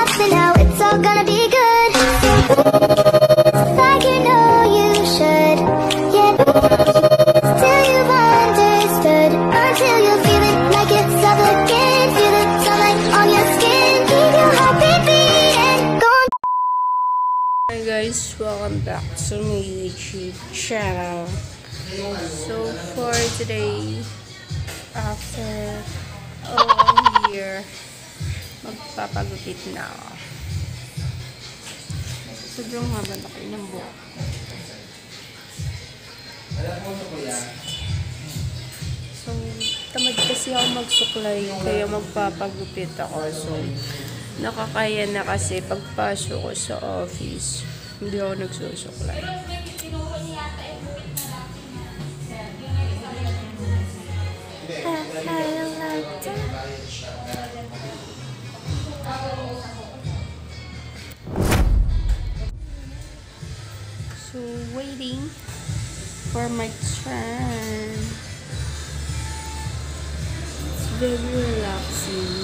relax and now it's all gonna be good. Like you know you should. Yeah, till you've understood, until you feel it like it's up again. Feel the sunlight on your skin, keep your heartbeat beating. Gone. Hi guys, welcome back to my YouTube channel. So for today, after a year, magpapagupit na ako. Sobrang haba na kayo ng buhok. So, tamad kasi ako magsuklay, kaya magpapagupit ako. So, nakakaya na kasi pagpasok ko sa office, hindi ako nagsusuklay. So, waiting for my turn. It's very relaxing.